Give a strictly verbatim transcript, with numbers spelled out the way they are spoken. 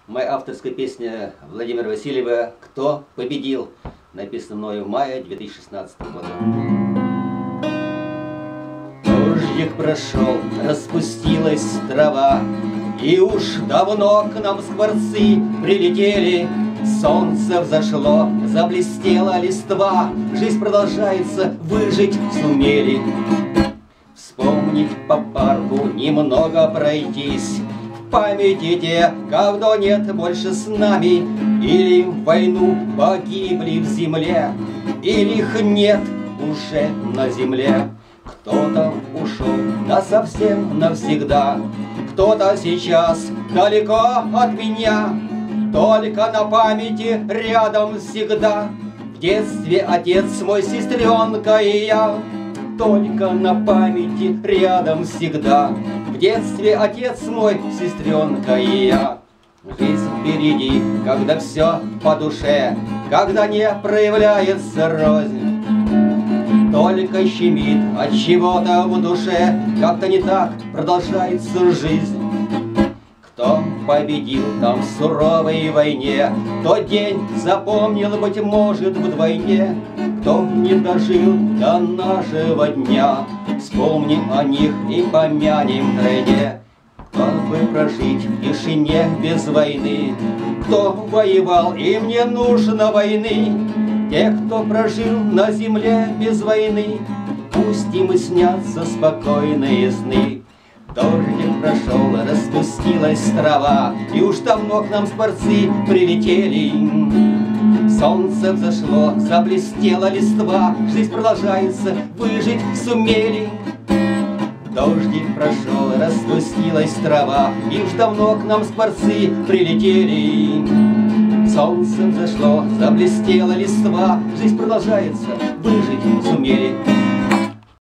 Моя авторская песня Владимира Васильева «Кто победил», написана мною в мае две тысячи шестнадцатого года. Дождик прошел, распустилась трава, и уж давно к нам скворцы прилетели. Солнце взошло, заблестела листва, жизнь продолжается, выжить сумели. Вспомнить по парку, немного пройтись, в памяти те, кого нет больше с нами, или в войну погибли в земле, или их нет уже на земле. Кто-то ушел насовсем навсегда, кто-то сейчас далеко от меня, только на памяти рядом всегда. В детстве отец мой, сестренка и я, только на памяти рядом всегда. В детстве отец мой, сестренка и я. Жизнь впереди, когда все по душе, когда не проявляется рознь, только щемит от чего-то в душе, как-то не так продолжается жизнь. Кто победил там в суровой войне, тот день запомнил, быть может, вдвойне. Кто не дожил до нашего дня, вспомним о них и помянем втройне. Кто бы прожить в тишине без войны, кто воевал, им не нужно войны. Те, кто прожил на земле без войны, пусть им и снятся спокойные сны. Дождик прошел, распустилась трава, и уж давно к нам скворцы прилетели. Солнце взошло, заблестела листва, жизнь продолжается, выжить сумели. Дождик прошел, распустилась трава, и уж давно к нам скворцы прилетели. Солнце взошло, заблестела листва, жизнь продолжается, выжить сумели.